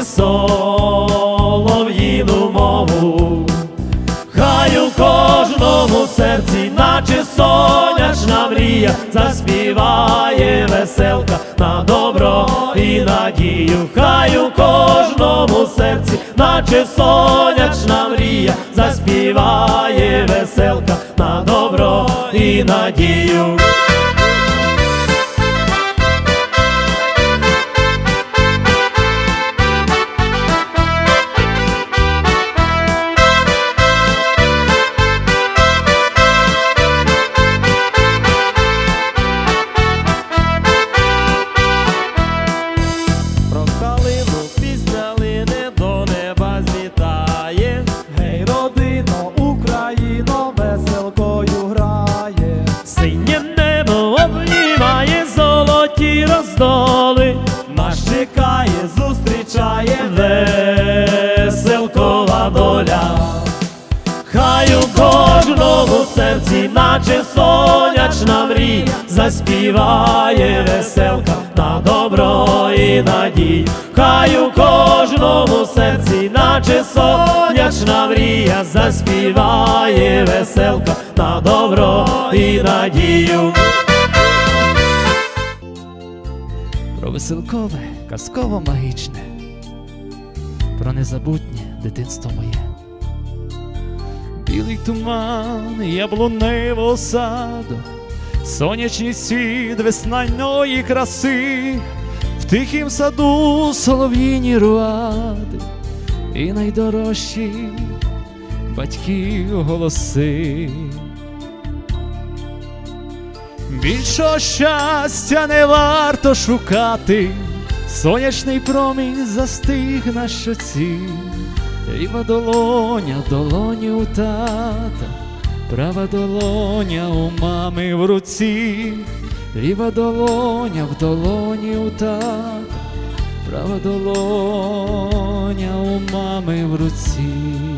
K: солов'їну мову. Хай у кожному серці, наче сонячна мрія, заспіває веселка на добро і надію. Хай у кожному серці, наче сонячна мрія, заспіває веселка на добро і надію. Роздоли,
L: нас чекає, зустрічає
K: веселкова доля. Хай у кожному серці, наче сонячна мрія, заспіває веселка на добро і надію. Хай у кожному серці, наче сонячна мрія, заспіває веселка на добро і надію.
B: Про веселкове, казково-магічне
A: про незабутнє дитинство моє. Білий туман яблуневого саду, сонячний світ весняної краси, в тихім саду солов'їні руади і найдорожчі батьків голоси. Більшого щастя не варто шукати, сонячний промінь застиг на щоці. Ліва долоня в долоні у тата, права долоня у мами в руці. Ліва долоня в долоні у тата, права долоня у мами в руці.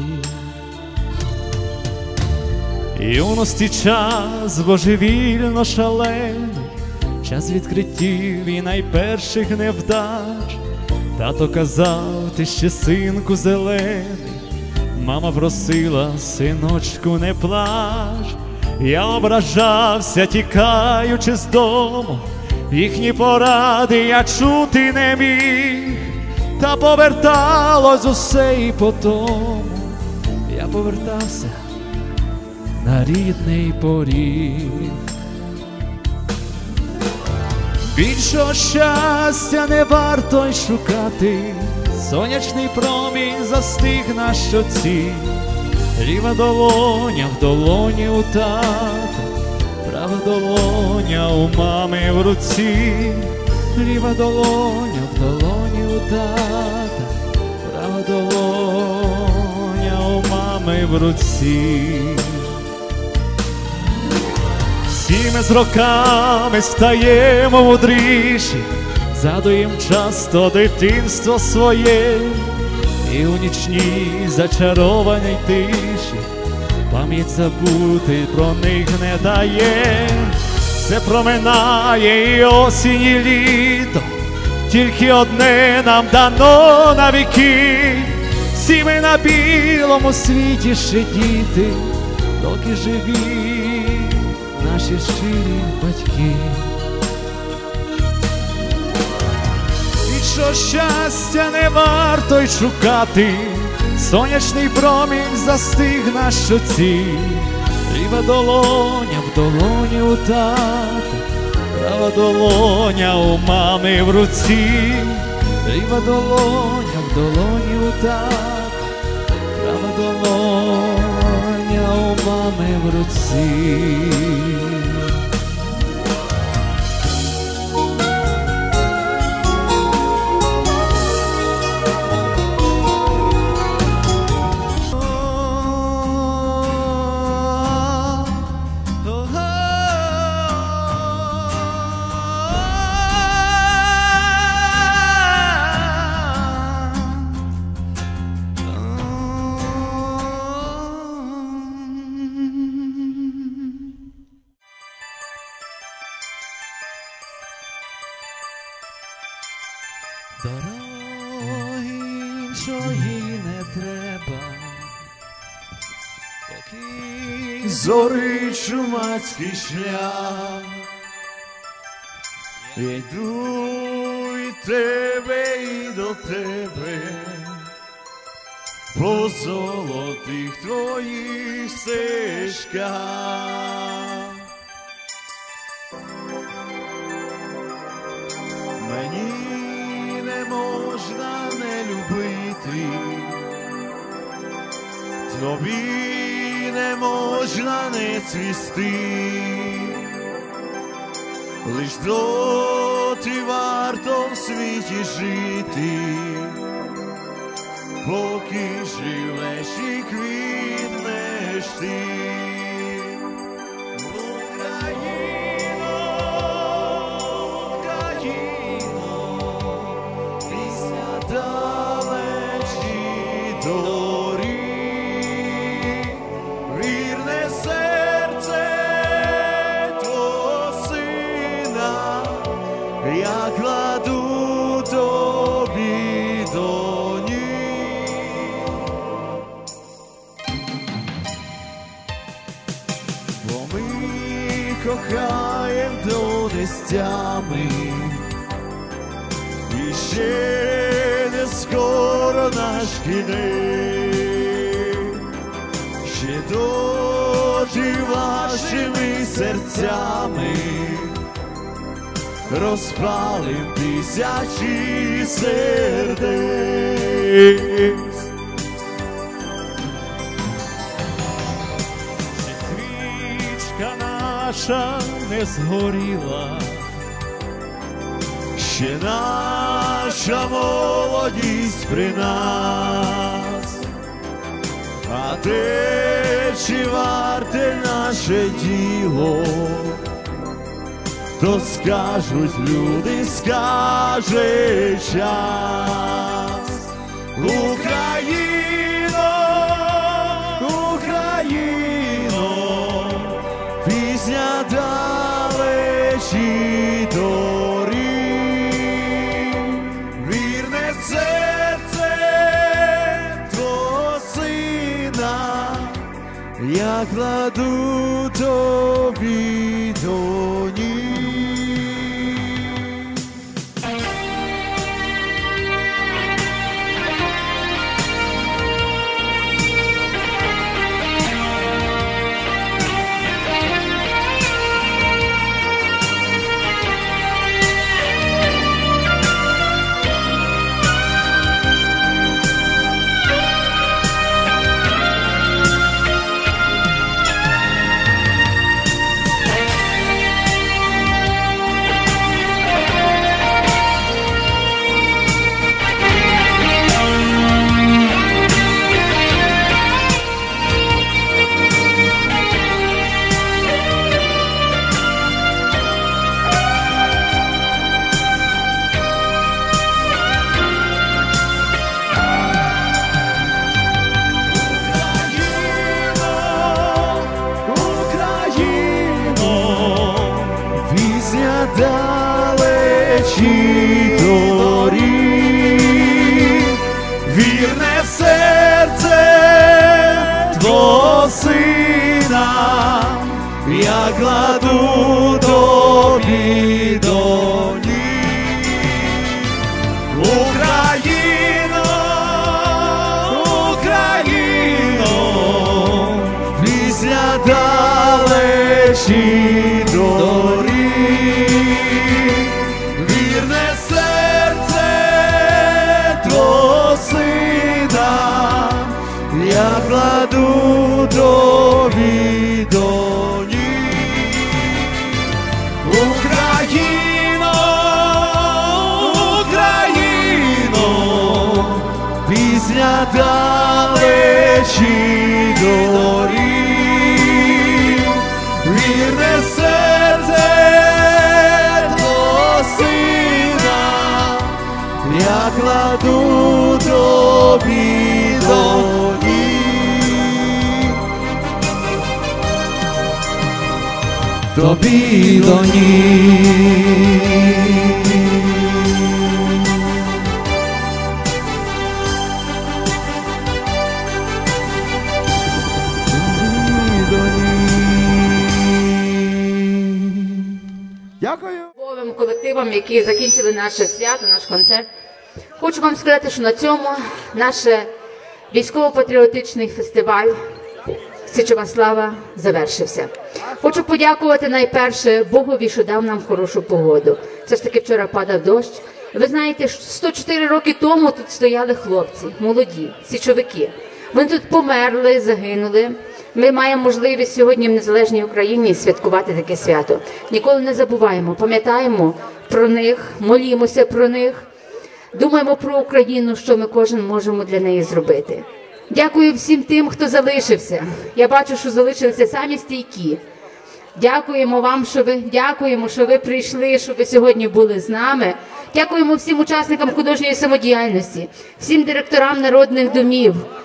A: Юності час божевільно шалений, час відкриттів і найперших невдач. Тато казав, ти ще синку зелений, мама просила, синочку, не плач. Я ображався, тікаючи з дому, їхні поради я чути не міг. Та поверталось усе і по тому, я повертався на рідний поріг. Більшого щастя не варто й шукати, сонячний промінь застиг на щоці. Ліва долоня в долоні у тата, права долоня у мами в руці. Ліва долоня в долоні у тата, права долоня у мами в руці. Всі ми з роками стаємо мудріші, згадуєм часто дитинство своє, і у нічній зачарованій тиші пам'ять забути про них не дає. Все проминає і осінь, і літо, тільки одне нам дано на віки. Всі ми на білому світі ще діти, доки живі наші щирі батьки. Більшого щастя не варто й шукати, сонячний промінь застиг на щоці. Ліва долоня в долоні у тата, права долоня у мами в руці. Ліва долоня в долоні у тата, права долоня у мами в руці. Дороги іншої не треба, поки
G: зорить чумацький шлях. Я йду і тебе, і до тебе, по золотих твоїх стежках. Мені не можна не любити, тобі не можна не цвісти, лиш доти варто в світі жити, поки живеш і квітнеш ти. Україно, Україно, пісня далечі доріг, вірне серце твого сина я кладу тобі до ніг. Бо ми кохаєм до нестями, і ще не скоро наш кінець, ще доти вашими серцями розпалим тисячі сердець.
K: Ще свічка наша не згоріла,
G: ще наша молодість при нас, а те, чи варте наше діло, то скажуть люди, скаже час. Україно, Україно, пісня далечі доріг, вірне серце твого сина я кладу тобі до ніг. Далечі доріг, вірне серце твого сина я кладу тобі до ніг. Україно, Україно, пісня далечі доріг, вірне серце твого сина я кладу тобі до ніг. Україно, Україно, пісня далечі доріг, вірне серце твого сина я кладу тобі до ніг, тобі до ніг.
M: Дякую колективам, які закінчили наше свято, наш концерт. Хочу вам сказати, що на цьому наш військово-патріотичний фестиваль «Січова слава» завершився. Хочу подякувати найперше Богові, що дав нам хорошу погоду. Все ж таки вчора падав дощ. Ви знаєте, сто чотири роки тому тут стояли хлопці, молоді, січовики. Вони тут померли, загинули. Ми маємо можливість сьогодні в незалежній Україні святкувати таке свято. Ніколи не забуваємо, пам'ятаємо про них, молімося про них, думаємо про Україну, що ми кожен можемо для неї зробити. Дякую всім тим, хто залишився. Я бачу, що залишилися самі стійкі. Дякуємо вам, що ви, дякуємо, що ви прийшли, що ви сьогодні були з нами. Дякуємо всім учасникам художньої самодіяльності, всім директорам народних домів,